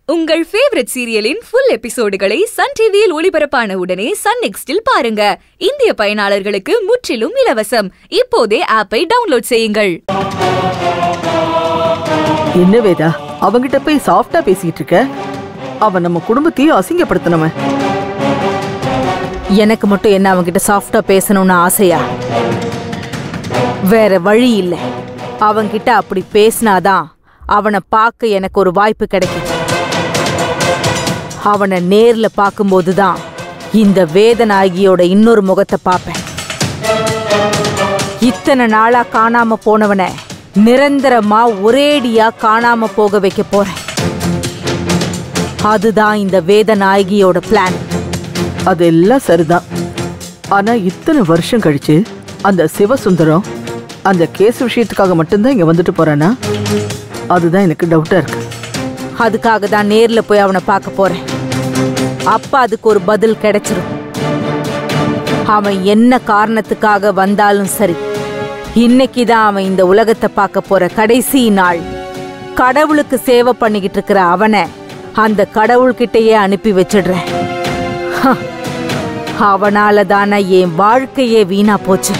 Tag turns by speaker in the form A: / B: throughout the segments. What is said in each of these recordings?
A: உங்கள் ஃபேவரட் சீரியலின் ஃபுல் எபிசோடுகளை சன் டிவியில் ஒளிபரப்பான உடனே சன் நெக்ஸ்டில் பாருங்க. இந்திய பயனாளர்களுக்கு முற்றிலும் இலவசம். இப்போதே ஆப்பை டவுன்லோட் செய்யுங்கள்.
B: என்ன வேதா, அவங்கிட்ட போய் சாஃப்டா பேசிட்டு இருக்க? அவன் நம்ம குடும்பத்தையும் அசிங்கப்படுத்தனவன்.
C: எனக்கு மட்டும் என்ன அவங்கிட்ட சாஃப்டா பேசணும்னு ஆசையா? வேற வழி இல்ல. அவங்கிட்ட அப்படி பேசினாதான் அவனை பார்க்க எனக்கு ஒரு வாய்ப்பு கிடைக்கும். அவனை நேர்ல பார்க்கும்போதுதான் இந்த வேதநாயகியோட இன்னொரு முகத்தை பார்ப்பேன். இத்தனை நாளா காணாம போனவனை நிரந்தரமா ஒரேடியா காணாம போக வைக்க போறேன். அதுதான் இந்த வேதநாயகியோட பிளான்.
B: அதெல்லாம் சரிதான். ஆனா இத்தனை வருஷம் கழிச்சு அந்த சிவசுந்தரம் அந்த கேஸ் விஷயத்துக்காக மட்டும்தான் இங்க வந்துட்டு போறானா? அதுதான் எனக்கு டவுட்டா இருக்கு.
C: அதுக்காக தான் நேர்ல போய் அவனை பார்க்க போறேன். அப்ப அதுக்கு ஒரு பதில் கிடைச்சிரும். அவன் என்ன காரணத்துக்காக வந்தாலும் சரி, இன்னைக்குதான் அவன் இந்த உலகத்தை பார்க்க போற கடைசி நாள். கடவுளுக்கு சேவை பண்ணிக்கிட்டு இருக்கிற அவனை அந்த கடவுள்கிட்டயே அனுப்பி வச்சிடுறேன். அவனால தானே என் வாழ்க்கையே வீணா போச்சு.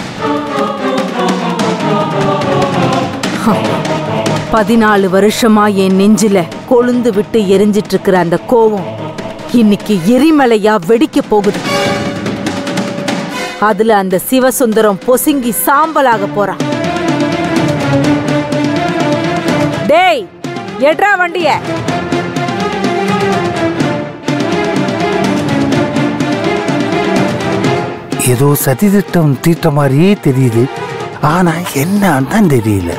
C: 14 வருஷமா என் நெஞ்சில கொழுந்து விட்டு எரிஞ்சிட்டு இருக்கிற அந்த கோவம் இன்னைக்கு எரிமலையா வெடிக்க போகுது. அதுல அந்த சிவசுந்தரம் பொசுங்கி சாம்பலாக போறான். டேய், எட்ரா வண்டிய.
D: ஏதோ சதி திட்டம் தீட்ட மாதிரியே தெரியுது. ஆனா என்னன்னு தெரியல.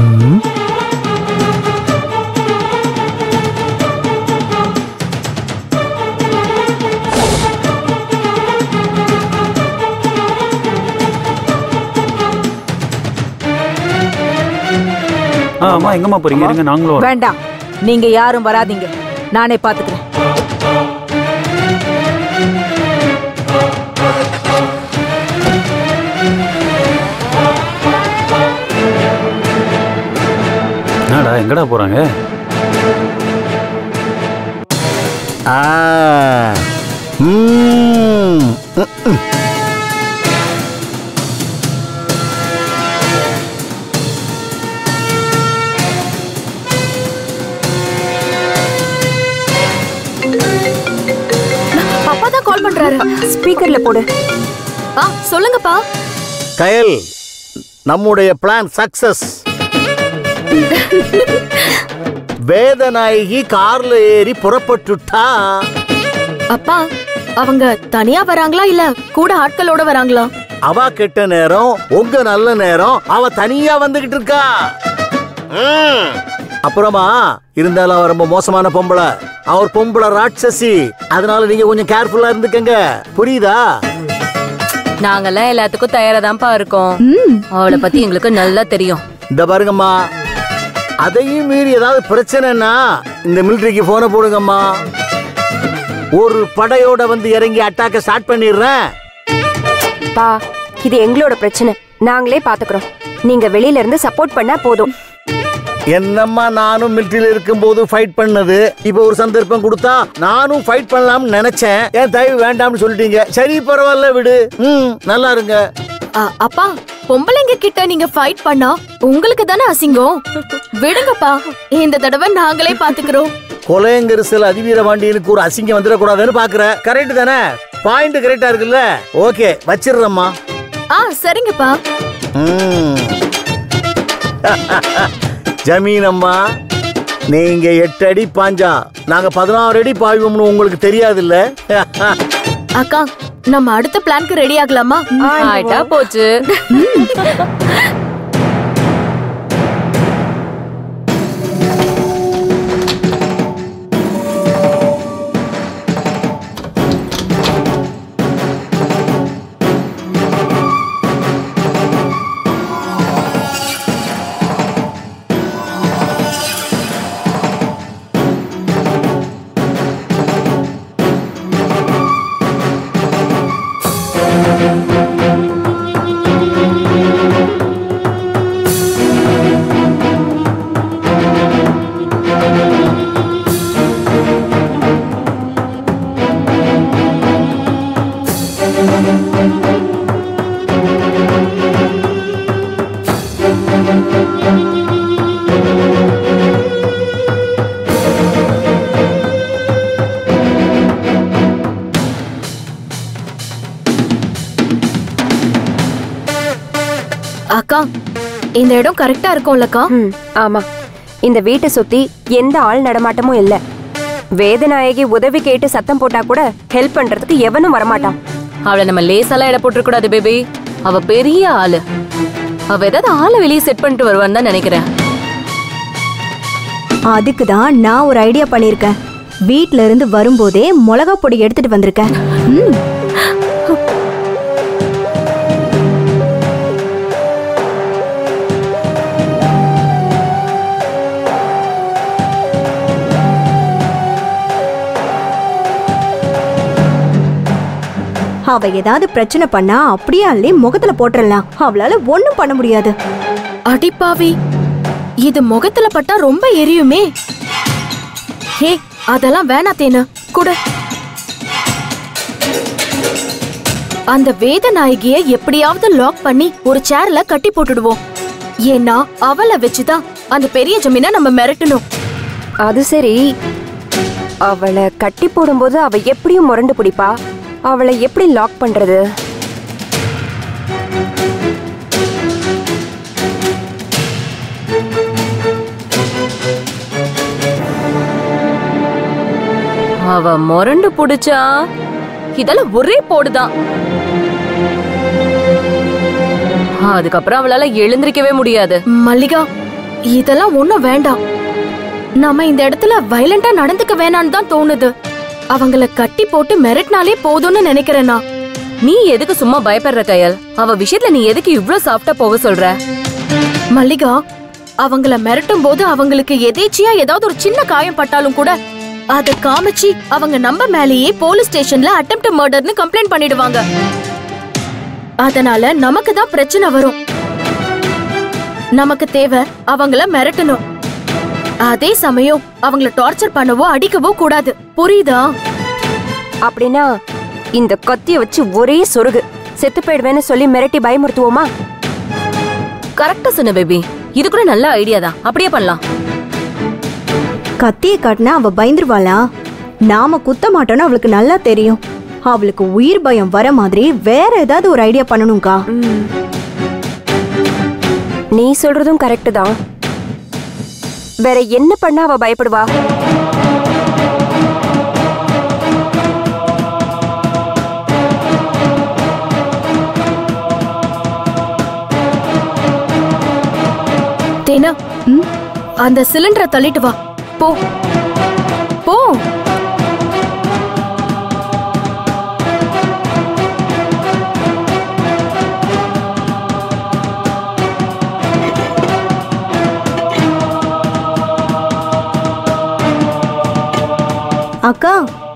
E: அம்மா எங்கம்மா போறீங்க? இருங்க, நாங்களும்
C: வேண்டாம், நீங்க யாரும் வராதீங்க, நானே பாத்துக்கிறேன்.
E: என்னடா, எங்கடா போறாங்க?
F: ஸ்பீக்கர்ல போடு. சொல்லுங்கப்பா.
D: கயல், நம்முடைய பிளான் சக்சஸ். வேதநாயகி கார்ல ஏறி புறப்பட்டுட்டா.
F: அப்பா, அவங்க தனியா வராங்களா இல்ல கூட ஆட்களோட வராங்களா?
D: அவ கெட்ட நேரம், உங்க நல்ல நேரம். அவ தனியா வந்துகிட்டு இருக்கா. அப்புறமா இருந்தாலும் அவ ரொம்ப மோசமான பொம்பளை. அவர் பொம்பளை ராட்சசி. அதனால நீங்க கொஞ்சம் கேர்ஃபுல்லா இருந்துக்கங்க, புரியுதா?
G: நாங்கெல்லாம் எல்லாத்துக்கும் தயாராதான்ப்பா இருக்கோம். அவளை பத்தி எங்களுக்கு நல்லா தெரியும்.
D: இந்த பாருங்கம்மா, அதையும் மீறி ஏதாவது பிரச்சனைன்னா இந்த மிலிட்டரிக்கு போன போடுங்கம்மா. ஒரு படையோட வந்து இறங்கி அட்டாக்க ஸ்டார்ட் பண்ணிடுறேன்.
F: பா, இது எங்களோட பிரச்சனை, நாங்களே பாத்துக்கிறோம். நீங்க வெளியில இருந்து சப்போர்ட் பண்ணா போதும்.
D: என்னம்மா, நானும் மிலிட்டரியில இருக்கும் போது ஃபைட் பண்ணது. இப்ப ஒரு சந்தர்ப்பம் கொடுத்தா நானும் ஃபைட் பண்ணலாம்னு நினைச்சேன். ஏன் தயவு வேண்டாம்னு சொல்லிட்டீங்க. சரி, பரவாயில்ல, விடு. நல்லா இருங்க.
F: அப்பா, பொம்பளைங்க கிட்ட நீங்க ஃபைட் பண்ணா உங்களுக்கு தானே அசிங்கம். விடுங்கப்பா, இந்த தடவை நாங்களே பாத்துக்கிறோம்.
D: கொலைங்கரிசல் அதிவீர பாண்டியனுக்கு ஒரு அசிங்கம் வந்துடக்கூடாதுன்னு பாக்குறேன். கரெக்ட் தானே? பாயிண்ட் கரெக்டா இருக்குல்ல? ஓகே, வச்சிடுறேம்மா.
F: சரிங்கப்பா.
D: ஜமீன் அம்மா, நீங்க 8 அடி பாஞ்சா நாங்க 16 அடி பாய்வோம்னு உங்களுக்கு தெரியாது இல்ல?
F: அக்கா, நம்ம அடுத்த பிளான்க்கு ரெடி ஆகலாமா?
G: ஆயிட்டா போச்சு.
F: அக்கா இந்த இடம் கரெக்டா இருக்கும்லக்கா?
H: ஆமா, இந்த வீட்டை சுத்தி எந்த ஆள் நடமாட்டமும் இல்ல. வேதநாயகி உதவி கேட்டு சத்தம் போட்டா கூட ஹெல்ப் பண்றதுக்கு எவனும் வரமாட்டான்.
G: அவளை நம்ம லேசாலாம் இட போட்டுற கூடாது பேபி. அவ பெரிய ஆளு. அவ ஏதாவது ஆளை வெளியே செட் பண்ணிட்டு வருவான்னு தான் நினைக்கிறேன்.
I: அதுக்கு தான் நான் ஒரு ஐடியா பண்ணிருக்கேன். வீட்ல இருந்து வரும்போதே மிளகா பொடி எடுத்துட்டு வந்திருக்கேன். அவ ஏதாவது பிரச்சனை பண்ணா அப்படியே அள்ளி முகத்துல போட்டுடலாம். அவளால ஒண்ணும் பண்ண முடியாது.
F: அடிப்பாவி, இது முகத்துல பட்டா ரொம்ப எரியுமே. ஹே, அதெல்லாம் வேணாத்தேனு கூட. அந்த வேதநாயகிய எப்படியாவது லாக் பண்ணி ஒரு சேர்ல கட்டி போட்டுடுவோம். ஏன்னா அவளை வச்சுதான் அந்த பெரிய ஜமீனை நம்ம மிரட்டணும்.
H: அது சரி, அவளை கட்டி போடும்போது அவ எப்படியும் முரண்டு பிடிப்பா. அவளை எப்படி லாக் பண்றது?
G: அவ முரண்டு புடிச்சா இதெல்லாம் ஒரே போடுதான். அதுக்கப்புறம் அவளால எழுந்திருக்கவே முடியாது.
F: மல்லிகா, இதெல்லாம் ஒண்ணும் வேண்டாம். நாம இந்த இடத்துல வயலண்டா நடந்துக்க வேணான்னு தான் தோணுது. அவங்கள கட்டி போட்டு மிரட்டினாலே போதும்னு நினைக்கிறேனா?
G: நீ எதுக்கு சும்மா பயப்படுற கயல்? அவ விஷயத்துல நீ எதுக்கு இவ்ளோ சாஃப்டா போக சொல்ற?
F: மல்லிகா, அவங்கள மிரட்டும் போது அவங்களுக்கு எதேச்சியா ஏதாவது ஒரு சின்ன காயம் பட்டாலும் கூட அத காமிச்சு அவங்க நம்ம மேலேயே போலீஸ் ஸ்டேஷன்ல அட்டெம்ப்ட் மர்டர்னு கம்ப்ளைண்ட் பண்ணிடுவாங்க. அதனால நமக்கு தான் பிரச்சனை வரும். நமக்கு தேவை அவங்கள மிரட்டணும். அதே சமயம் அவங்கள டார்ச்சர் பண்ணவோ அடிக்கவோ கூடாது. புரியுதா?
H: அப்படின்னா இந்த கத்திய வச்சு ஒரே சொருகு செத்து போயிடுவேன்னு சொல்லி மிரட்டி பயமுறுத்துவோமா?
G: கரெக்டா சொன்ன பேபி. இது கூட நல்ல ஐடியா தான். அப்படியே பண்ணலாம்.
I: கத்தியை காட்டினா அவ பயந்துருவாளா? நாம குத்த மாட்டோம்னு அவளுக்கு நல்லா தெரியும். அவளுக்கு உயிர் பயம் வர மாதிரி வேற ஏதாவது ஒரு ஐடியா பண்ணணும்க்கா.
H: நீ சொல்றதும் கரெக்ட் தான். வேற என்ன பண்ண அவ பயப்படுவா?
F: தேனா, அந்த சிலிண்டரை தள்ளிட்டு வா. போ போ.
I: அக்கா,